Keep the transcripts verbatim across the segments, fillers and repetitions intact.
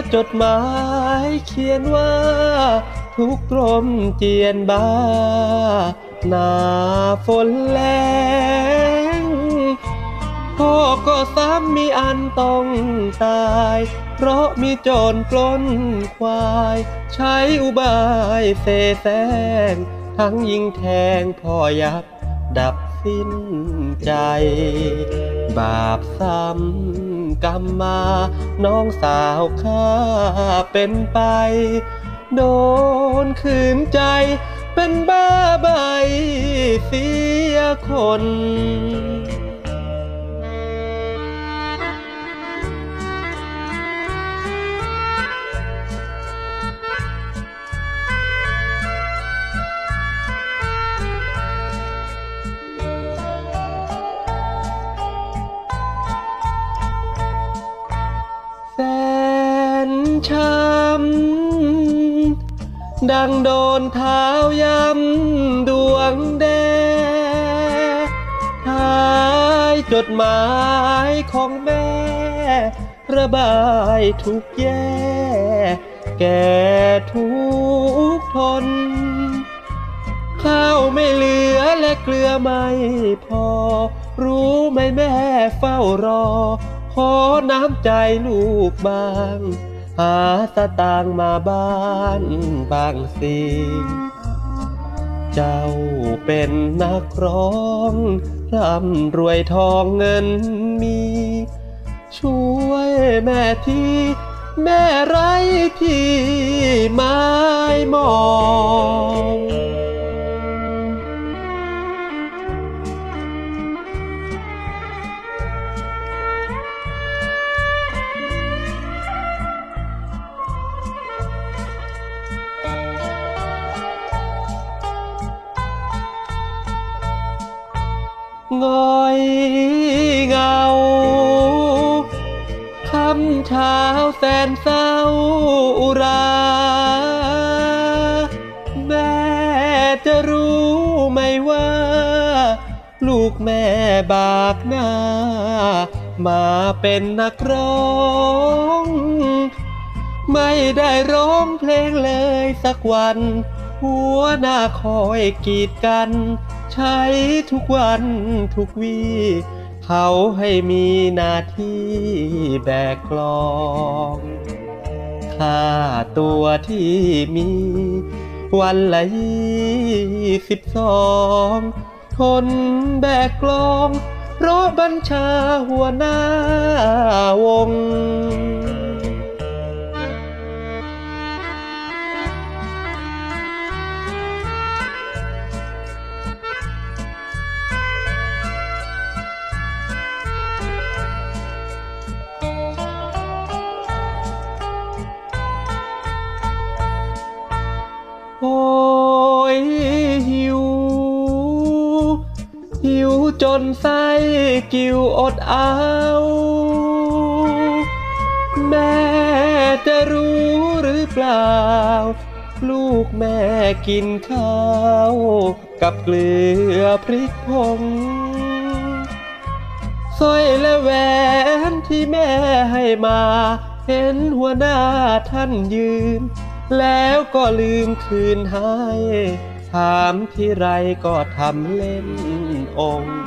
จดหมายเขียนว่าทุกลมเจียนบ้าหน้าฝนแล้งพ่อก็ซ้ำมีอันต้องตายเพราะมีโจรปล้นควายใช้อุบายเสแสร้งทั้งยิงแทงพ่อยักดับสิ้นใจบาปซ้ำกรรมมาน้องสาวข้าเป็นไปโดนขืนใจเป็นบ้าใบเสียคนแสนช้ำดังโดนเท้ายำดวงแดงท้ายจดหมายของแม่ระบายทุกแย่แก่ทุกทนข้าวไม่เหลือและเกลือไม่พอรู้ไหมแม่เฝ้ารอขอน้ำใจลูกบ้างหาสตางค์มาบ้านบางสิเจ้าเป็นนักร้องร่ำรวยทองเงินมีช่วยแม่ที่แม่ไร้ที่ไม้มองง่อยเงาคำเช้าแสนเศร้าอุราแม่จะรู้ไหมว่าลูกแม่บากหน้ามาเป็นนักร้องไม่ได้ร้องเพลงเลยสักวันหัวหน้าคอยกีดกันใช้ทุกวันทุกวีเขาให้มีหน้าที่แบกกลองค่าตัวที่มีวันละยี่สิบสองทนแบกกลองเพราะบัญชาหัวหน้าวงโอยหิวหิวจนไส้กิ่วอดเอาแม่จะรู้หรือเปล่าลูกแม่กินข้าวกับเกลือพริกผงสร้อยและแหวนที่แม่ให้มาเห็นหัวหน้าท่านยืมแล้วก็ลืมคืนให้ถามที่ไรก็ทำเล่นองค์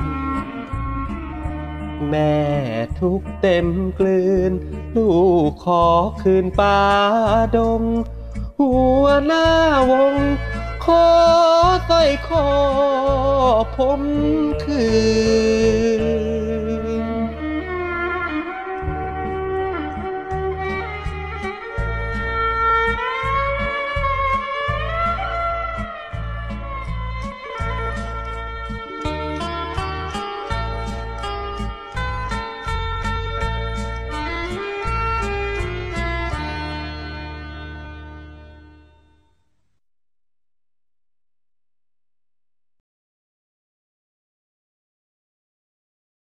แม่ทุกเต็มกลืนลูกขอคืนป่าดงหัวหน้าวงขอสร้อยคอผมคืน